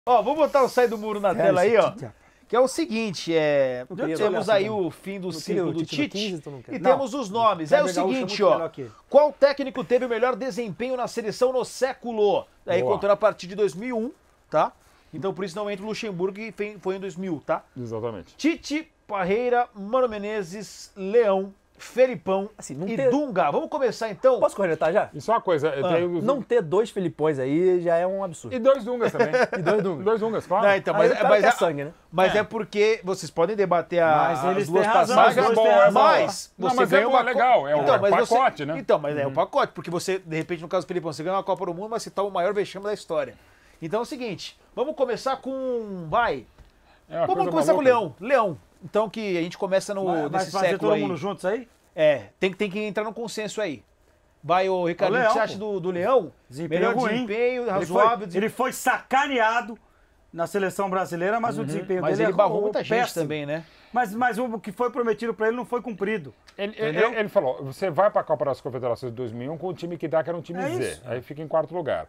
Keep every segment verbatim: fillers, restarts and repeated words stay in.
Ó, vou botar o Sai do Muro na tela aí, ó. Que é o seguinte, é, temos aí o fim do ciclo do Tite e temos os nomes. É o seguinte, ó, qual técnico teve o melhor desempenho na seleção no século? Aí contando a partir de dois mil e um, tá? Então por isso não entra o Luxemburgo, que foi em dois mil, tá? Exatamente. Tite, Parreira, Mano Menezes, Leão, Felipão assim, e ter... Dunga. Vamos começar então? Posso corretar já? Isso é uma coisa. Ah, tenho... Não ter dois Felipões aí já é um absurdo. E dois Dungas também. E dois Dungas. Dois Dungas, claro. Não, então, mas, mas, é, sangue, né? mas é. é porque vocês podem debater a, mas eles as duas passagens. Mas, bom, é mas não, você mas ganha é uma é legal. É então, um mas pacote, você... né? Então, mas uhum. é um pacote, porque você, de repente, no caso do Felipão, você ganha uma Copa do Mundo, mas você tá o maior vexame da história. Então é o seguinte, vamos começar com... Vai. É vamos começar com o Leão. Leão. Então que a gente começa no, vai, nesse vai fazer século todo aí. mundo juntos aí? É, tem, tem que entrar no consenso aí. Vai, ô Ricardo, o que você acha do, do Leão? Desempenho Melhor ruim. desempenho, razoável. Ele foi, desempenho. ele foi sacaneado na seleção brasileira, mas uhum. o desempenho mas dele ele é barrou muita gente péssimo. também, né? Mas, mas o que foi prometido para ele não foi cumprido. Ele, ele, ele falou, você vai para a Copa das Confederações de dois mil e um com o time que dá, que era um time é Z. Isso. Aí fica em quarto lugar.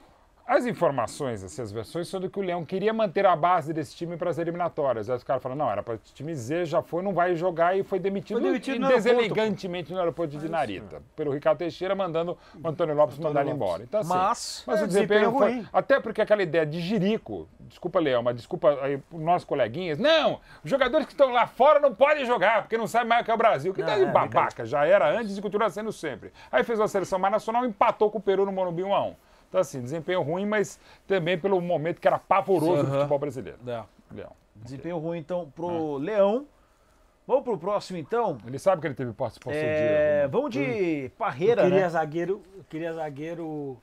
As informações, essas versões, são do que o Leão queria manter a base desse time para as eliminatórias. Aí os caras falaram, não, era para o time Z, já foi, não vai jogar e foi demitido, foi demitido no deselegantemente no aeroporto de Narita. Pelo Ricardo Teixeira, mandando o Antônio Lopes mandar ele embora. Então, assim, mas, mas é, o desempenho foi... ruim. Até porque aquela ideia de jirico, desculpa, Leão, mas desculpa aí os nossos coleguinhas, não, os jogadores que estão lá fora não podem jogar, porque não sabem mais o que é o Brasil. Que daí, é, babaca, já era antes e continua sendo sempre. Aí fez uma seleção mais nacional e empatou com o Peru no Morumbi um a um. Então, assim, desempenho ruim, mas também pelo momento que era pavoroso uhum. do futebol brasileiro. É. Leão. Desempenho ruim, então, pro é. Leão. Vamos pro próximo, então? Ele sabe que ele teve participação é... de... Vamos de Parreira, eu queria né? Zagueiro, eu queria zagueiro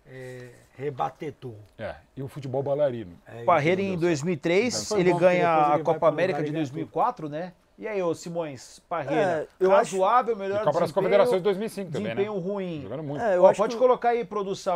é, rebatedor. É, e o futebol bailarino. É, Parreira em dois mil e três, ele ganha a Copa América de dois mil e quatro, né? E aí, ô Simões, Parreira, é, eu razoável, acho... melhor e Copa das Confederações de dois mil e cinco também, desempenho né? ruim. Jogando muito. É, eu Ó, pode que... colocar aí, produção,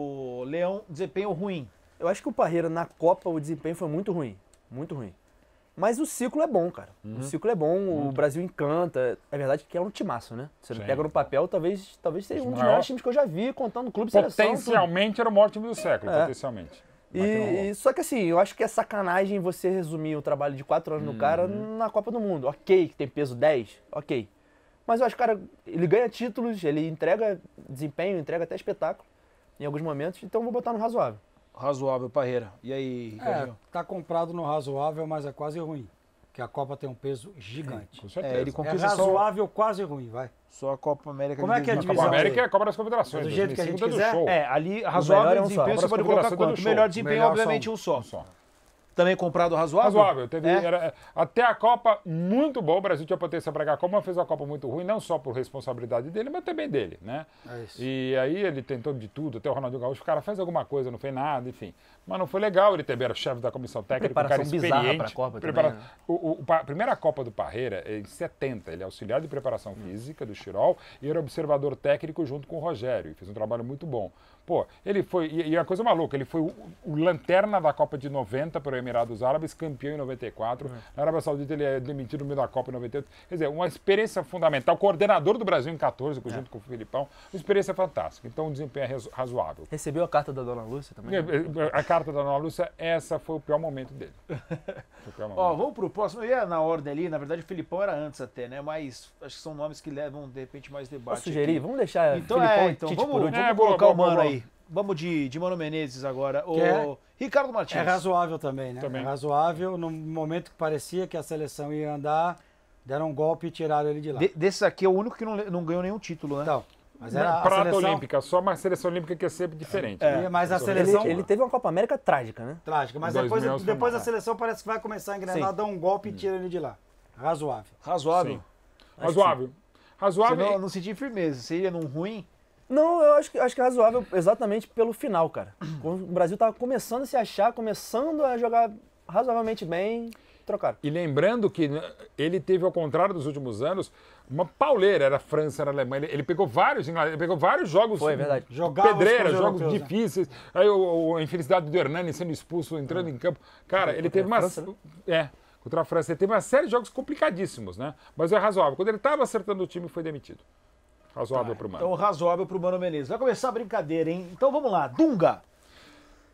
o Leão, desempenho ruim. Eu acho que o Parreira, na Copa, o desempenho foi muito ruim. Muito ruim. Mas o ciclo é bom, cara. Uhum. O ciclo é bom, uhum. o Brasil encanta. É verdade que é um timaço, né? Você não pega no papel, talvez, talvez seja um dos melhores times que eu já vi, contando clube e seleção. Potencialmente era o maior time do século, é. potencialmente. E, e, só que assim, eu acho que é sacanagem você resumir o trabalho de quatro anos uhum. no cara na Copa do Mundo. Ok, que tem peso dez, ok. Mas eu acho que o cara, ele ganha títulos, ele entrega desempenho, entrega até espetáculo em alguns momentos, então eu vou botar no razoável. Razoável, Parreira. E aí, Ricardinho? É, tá comprado no razoável, mas é quase ruim. Porque a Copa tem um peso gigante. É, com certeza. É, ele é razoável, só... quase ruim, vai. Só a Copa América. Como é que é a divisão? A Copa América é a Copa das Confederações. Do jeito que a gente quiser. Show. É, ali, razoável é um desempenho, você pode colocar quanto? Melhor desempenho, melhor obviamente, um só. Um só. Também comprado razoável? Razoável. Teve, é. era, até a Copa, muito bom. O Brasil tinha potência para ganhar a Copa, mas fez uma Copa muito ruim, não só por responsabilidade dele, mas também dele, né? É isso. E aí ele tentou de tudo, até o Ronaldinho Gaúcho, o cara fez alguma coisa, não fez nada, enfim. Mas não foi legal, ele também era chefe da comissão técnica, um cara experiente. Pra Copa prepara... também, né? o, o, a primeira Copa do Parreira é em setenta, ele é auxiliar de preparação física do Chirol e era observador técnico junto com o Rogério, e fez um trabalho muito bom. Pô, ele foi, e, e a coisa maluca, ele foi o, o lanterna da Copa de noventa para os Emirados Árabes, campeão em noventa e quatro. Uhum. Na Arábia Saudita ele é demitido no meio da Copa em noventa e oito. Quer dizer, uma experiência fundamental, coordenador do Brasil em quatorze, junto é. com o Filipão, uma experiência fantástica. Então o desempenho é razoável. Recebeu a carta da Dona Lúcia também? Né? A carta da Dona Lúcia, essa foi o pior momento dele. Pior momento. Ó, vamos pro próximo. Eu ia na ordem ali, na verdade o Filipão era antes até, né? Mas acho que são nomes que levam, de repente, mais debate. Posso sugerir? Aqui. Vamos deixar então, Filipão é, e então, Tite vamos, por último. Vamos é, colocar boa, o Mano boa, aí. Vamos de, de Mano Menezes agora. O é, Ricardo Martins. É razoável também, né? Também. É razoável. No momento que parecia que a seleção ia andar, deram um golpe e tiraram ele de lá. De, desses aqui é o único que não, não ganhou nenhum título, né? Então, mas era Prata a seleção... olímpica, só uma seleção olímpica que é sempre diferente. É, né? mas a seleção... Ele, ele teve uma Copa América trágica, né? Trágica, mas depois, depois a seleção parece que vai começar a engrenar, dá um golpe e tira ele de lá. Razoável. Razoável? Razoável. Razoável. Você não, não sentia firmeza, você ia num ruim... Não, eu acho que, acho que é razoável exatamente pelo final, cara. Quando o Brasil estava começando a se achar, começando a jogar razoavelmente bem, trocaram. E lembrando que ele teve, ao contrário dos últimos anos, uma pauleira. Era França, era Alemanha. Ele, ele pegou vários, ele pegou vários jogos. Foi, verdade. Pedreiras, jogos europeus, difíceis. Né? Aí o, a infelicidade do Hernani sendo expulso, entrando hum. em campo. Cara, ele teve uma... França, né? É, contra a França. Ele teve uma série de jogos complicadíssimos, né? Mas é razoável. Quando ele estava acertando o time, foi demitido. Razoável tá, pro Mano. Então, razoável pro Mano Menezes. Vai começar a brincadeira, hein? Então, vamos lá. Dunga.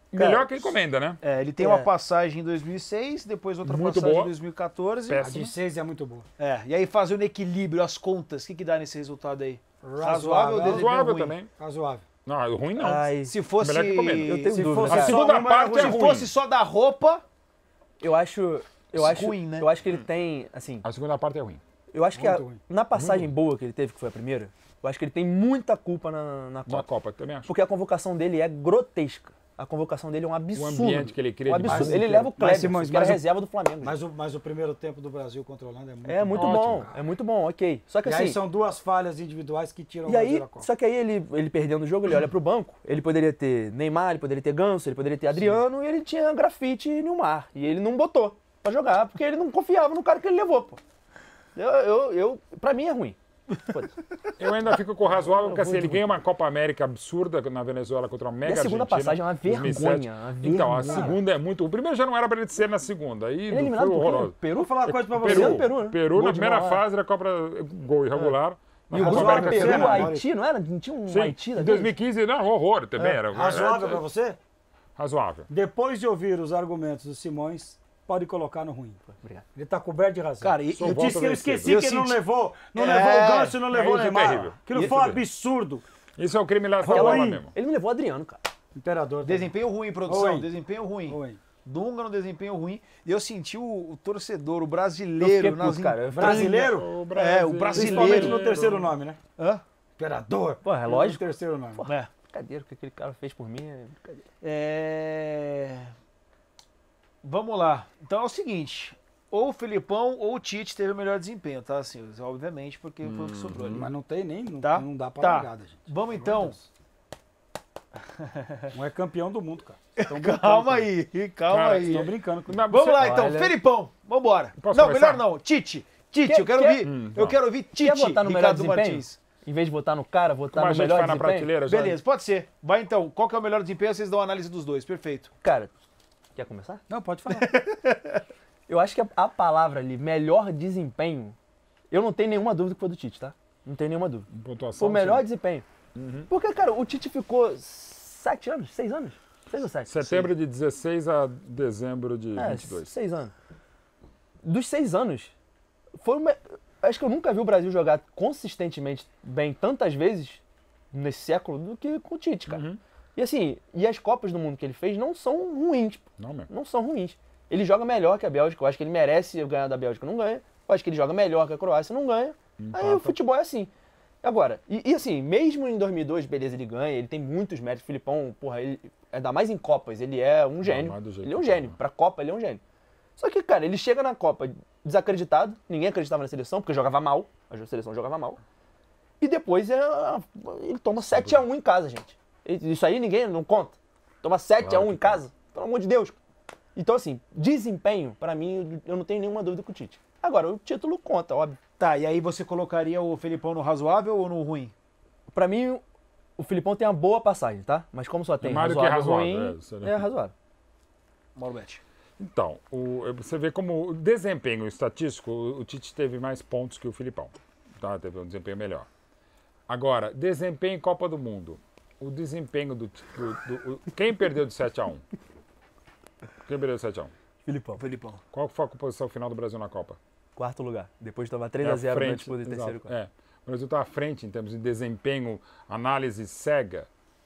Melhor Cara, que encomenda, né? É, ele tem é. uma passagem em dois mil e seis, depois outra muito passagem boa. em dois mil e quatorze. Péssima. A de seis é muito boa. É, e aí fazendo equilíbrio, as contas, o que, que dá nesse resultado aí? Razoável, Razoável, Razoável também. Razoável. Não, ruim não. Ai, se fosse... Melhor que encomenda. Eu tenho se dúvida. Fosse a segunda parte é Se ruim. fosse só da roupa... Eu acho... Eu acho, ruim, né? eu acho que ele tem, assim... A segunda parte é ruim. Eu acho que a, na passagem muito boa que ele teve, que foi a primeira, eu acho que ele tem muita culpa na, na Copa. Na Copa, também acho. Porque a convocação dele é grotesca. A convocação dele é um absurdo. O ambiente que ele cria um de absurdo. base. Ele leva o Kleber, mas, que era mas, reserva do Flamengo. Mas o, mas o primeiro tempo do Brasil contra a Holanda é muito É muito ótimo. bom, é muito bom, ok. Só que e assim... aí são duas falhas individuais que tiram e o Brasil aí, da Copa. Só que aí ele, ele perdendo o jogo, ele olha pro banco, ele poderia ter Neymar, ele poderia ter Ganso, ele poderia ter Adriano, Sim. e ele tinha Grafite e Nilmar. E ele não botou pra jogar, porque ele não confiava no cara que ele levou, pô. Eu, eu, eu, pra mim é ruim. Eu ainda fico com o razoável, porque assim, ele ganha uma Copa América absurda na Venezuela contra uma mega e a segunda Argentina, passagem é uma vergonha, uma vergonha. Então, a segunda é muito... O primeiro já não era pra ele ser na segunda, aí ele eliminado foi horroroso. Peru? Vou falar uma coisa pra você. Peru, Peru, né? Peru na primeira fase da Copa, gol irregular. É. E o grupo era Peru, Sena, Haiti, não era? Não tinha um Sim, Haiti em dois mil e quinze, não, horror também. É. Era, razoável era, pra você? Razoável. Depois de ouvir os argumentos do Simões, pode colocar no ruim. Obrigado. Ele tá coberto de razão. Cara, e, eu disse que eu esqueci eu que ele senti... não levou, não é... levou o Ganso, não levou o é Neymar. Aquilo foi um absurdo. Isso é um crime lá Aquela... lá mesmo. Ele não levou o Adriano, cara. Imperador. Desempenho também. ruim, produção. Oi. Desempenho ruim. Oi. Dunga no desempenho ruim. E eu senti o, o torcedor, o brasileiro. Nas puto, cara. Brasileiro? O brasileiro? É, o brasileiro. Principalmente no terceiro nome, né? Hã? Imperador. Pô, é lógico. No terceiro nome. Pô, é. Brincadeira, o que aquele cara fez por mim é brincadeira. É... Vamos lá. Então é o seguinte. Ou o Filipão ou o Tite teve o melhor desempenho, tá? Assim, obviamente, porque hum, foi o que sobrou ali. Mas não tem nem, não, tá? não dá pra tá. largada, gente. Vamos então. Não é campeão do mundo, cara. Calma aí, calma cara, aí. Estão brincando com Vamos lá então, Olha... Felipão, vambora. Não, começar? melhor não, Tite. Tite, quer, eu quero quer... ouvir. Hum, eu quero ouvir Tite, quer votar no Ricardo melhor Martins. Em vez de votar no cara, votar Como no melhor na prateleira, já. Beleza, pode ser. Vai então, qual que é o melhor desempenho? Vocês dão a análise dos dois, perfeito. Cara, quer começar? Não, pode falar. Eu acho que a, a palavra ali, melhor desempenho, eu não tenho nenhuma dúvida que foi do Tite, tá? Não tenho nenhuma dúvida. Pontuação, o melhor sim. desempenho. Uhum. Porque, cara, o Tite ficou sete anos, seis anos? Seis ou sete? Setembro sim. de dezesseis a dezembro de é, vinte e dois. Seis anos. Dos seis anos, foi uma... acho que eu nunca vi o Brasil jogar consistentemente bem tantas vezes nesse século do que com o Tite, cara. Uhum. E assim, e as Copas do Mundo que ele fez não são ruins. Tipo, não mesmo. Não são ruins. Ele joga melhor que a Bélgica, eu acho que ele merece ganhar da Bélgica, não ganha. Eu acho que ele joga melhor que a Croácia, não ganha. Empata. Aí o futebol é assim. Agora, e, e assim, mesmo em dois mil e dois, beleza, ele ganha, ele tem muitos méritos. Filipão, porra, ele, ainda mais em Copas, ele é um gênio. Ele é um gênio. Pra Copa, ele é um gênio. Só que, cara, ele chega na Copa desacreditado, ninguém acreditava na seleção, porque jogava mal, a seleção jogava mal. E depois é, ele toma sete a um em casa, gente. Isso aí ninguém não conta. Toma sete a um em casa, pelo amor de Deus. Então, assim, desempenho, pra mim, eu não tenho nenhuma dúvida com o Tite. Agora, o título conta, óbvio. Tá, e aí você colocaria o Felipão no razoável ou no ruim? Pra mim, o Filipão tem uma boa passagem, tá? Mas como só tem é razoável, razoável ruim, é, é razoável. Mauro-Betti. Então, o, você vê como o desempenho estatístico, o, o Tite teve mais pontos que o Filipão. Tá? Teve um desempenho melhor. Agora, desempenho em Copa do Mundo. O desempenho do... do, do o, quem perdeu de sete a um? Quem perdeu de sete a um? Filipão. Filipão. Qual foi a composição final do Brasil na Copa? Quarto lugar. Depois de tomar três a zero na disputa de terceiro quarto. É. O Brasil está à frente em termos de desempenho, análise cega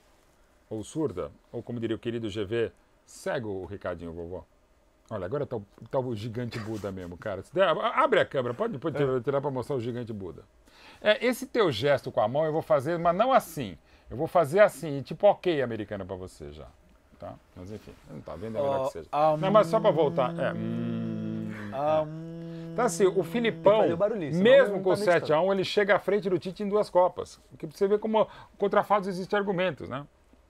ou surda, ou como diria o querido G V, cego o Ricardinho, vovó. Olha, agora tá o, tá o gigante Buda mesmo, cara. Der, abre a câmera, pode, pode tirar, tirar para mostrar o gigante Buda. É, esse teu gesto com a mão eu vou fazer, mas não assim. Eu vou fazer assim, tipo ok americano para você já. Tá? Mas enfim, não tá vendo, é melhor oh, que seja. Um, não, mas só para voltar. É, hum, um, então assim, o Filipão, barulho, mesmo com sete a um, ele chega à frente do Tite em duas Copas. Porque você vê como contra fatos existem argumentos, né?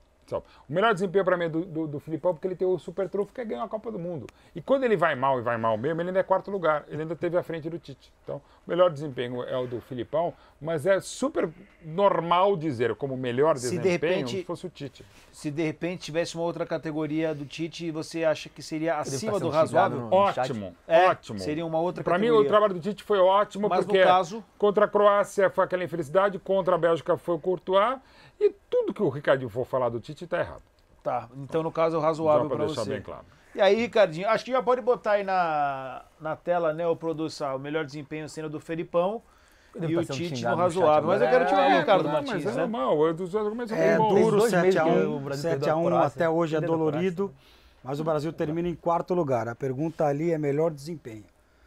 O melhor desempenho para mim é do, do, do Filipão, porque ele tem o super trunfo que é ganhar a Copa do Mundo. E quando ele vai mal e vai mal mesmo, ele ainda é quarto lugar. Ele ainda teve à frente do Tite. Então, o melhor desempenho é o do Filipão, mas é super normal dizer como melhor se desempenho de repente, se fosse o Tite. Se de repente tivesse uma outra categoria do Tite, você acha que seria acima do razoável? No, no ótimo, é, ótimo. Seria uma outra pra categoria. Para mim, o trabalho do Tite foi ótimo, mas porque no caso... contra a Croácia foi aquela infelicidade, contra a Bélgica foi o Courtois, e tudo que o Ricardinho for falar do Tite está errado. Tá, então no caso é o razoável para você. Bem claro. E aí, Ricardinho, acho que já pode botar aí na, na tela, né, o produção, o melhor desempenho sendo do Felipão e o Tite no razoável. Mas eu quero tirar o Ricardo Martins, mas né? É normal, dos argumentos é bom. duro, sete a um, sete a um até hoje é dolorido, mas o Brasil termina em quarto lugar. A pergunta ali é melhor desempenho.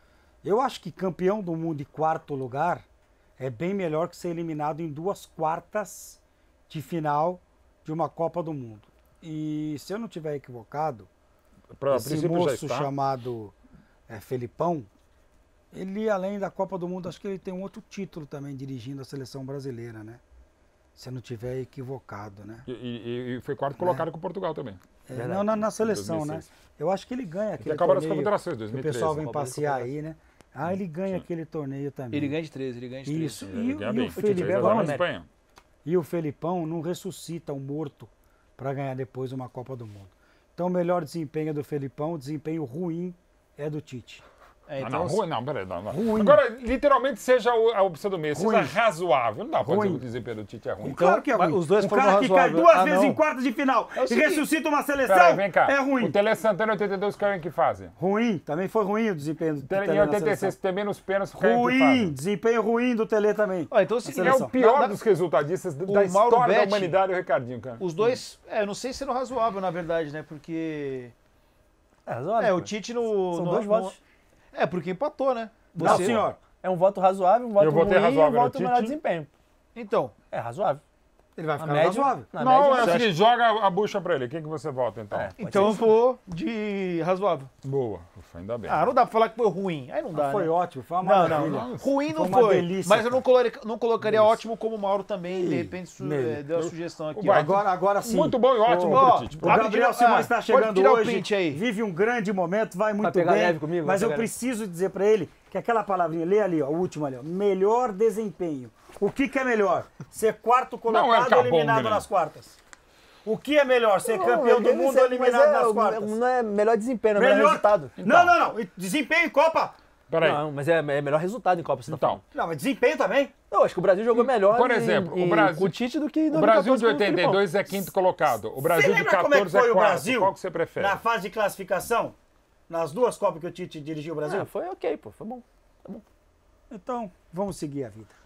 Eu acho que campeão do mundo em quarto lugar é bem melhor que ser eliminado em duas quartas de final de uma Copa do Mundo. E se eu não estiver equivocado, Pra, esse moço chamado é, Felipão, ele, além da Copa do Mundo, acho que ele tem um outro título também dirigindo a seleção brasileira, né? Se eu não estiver equivocado, né? E, e, e foi quarto colocado é. com Portugal também. É, não, na, na seleção, né? Eu acho que ele ganha aquele ele torneio das dois mil e treze, que o pessoal vem passear aí, né? Ah, ele ganha Sim. aquele torneio também. Ele ganha de treze, ele ganha de treze. Isso, é, e, e, o Felipão, né? e o Felipão não ressuscita um morto para ganhar depois uma Copa do Mundo. Então o melhor desempenho é do Felipão, o desempenho ruim é do Tite. É, então, então, não, ruim, não, peraí. Não, não. Ruim. Agora, literalmente, seja a opção do mês, seja razoável. Não dá pra dizer que o desempenho do Tite é ruim. Então, claro que é ruim. Os dois o cara que cai duas ah, vezes não. em quartas de final é e ressuscita uma seleção Peraí, vem cá. é ruim. O Tele Santana em oitenta e dois caiu em que fase? Ruim. Também foi ruim o desempenho do Tele Em oitenta e seis também nos pênaltis caiu ruim. em que fase? Desempenho ruim do Tele também. Ah, então, assim, é o pior na, dos resultadistas da história Betti, da humanidade, o Ricardinho, cara. Os dois, é, eu não sei se era razoável, na verdade, né? Porque... É razoável. É, o Tite no... São no, dois no, votos. É, porque empatou, né? Você... Não, senhor. É um voto razoável, um voto ruim e um voto melhor desempenho. Então. É razoável. Ele vai ficar média, razoável. Não, é assim, joga a bucha pra ele. O que, que você vota, então? É, então eu vou de razoável. Boa. Ufa, ainda bem. Ah, não dá pra falar que foi ruim. Aí não dá, ah, Foi né? ótimo, foi uma maravilha. Não, não, não. Ruim não foi. foi. Delícia, mas eu não colocaria, não colocaria ótimo como o Mauro também, Ih, de repente, su é, deu a sugestão aqui. Vai, agora, agora sim. Muito bom e ótimo oh, pro Tite. O Gabriel Simões está chegando tirar hoje, o print aí. Vive um grande momento, vai muito vai pegar bem. Leve comigo, mas eu leve. preciso dizer para ele que aquela palavrinha, lê ali, ó, o último ali, ó, melhor desempenho. O que, que é melhor? Ser quarto colocado ou eliminado né? nas quartas? O que é melhor? Ser campeão do mundo ou eliminado é, nas quartas? Não é melhor desempenho, não é melhor melhor resultado. Então. Não, não, não. Desempenho em Copa. Peraí. Não, mas é, é melhor resultado em Copa, você tá então. falando. Não, mas desempenho também. Não, acho que o Brasil jogou melhor Por exemplo, em, o Brasil, com o Tite do que o Brasil de oitenta e dois é quinto colocado. O Brasil de quatorze como é, que foi é quarto. O Brasil, qual que você prefere? Na fase de classificação, nas duas Copas que o Tite dirigiu o Brasil? Ah, foi ok, pô. Foi bom. Tá bom. Então, vamos seguir a vida.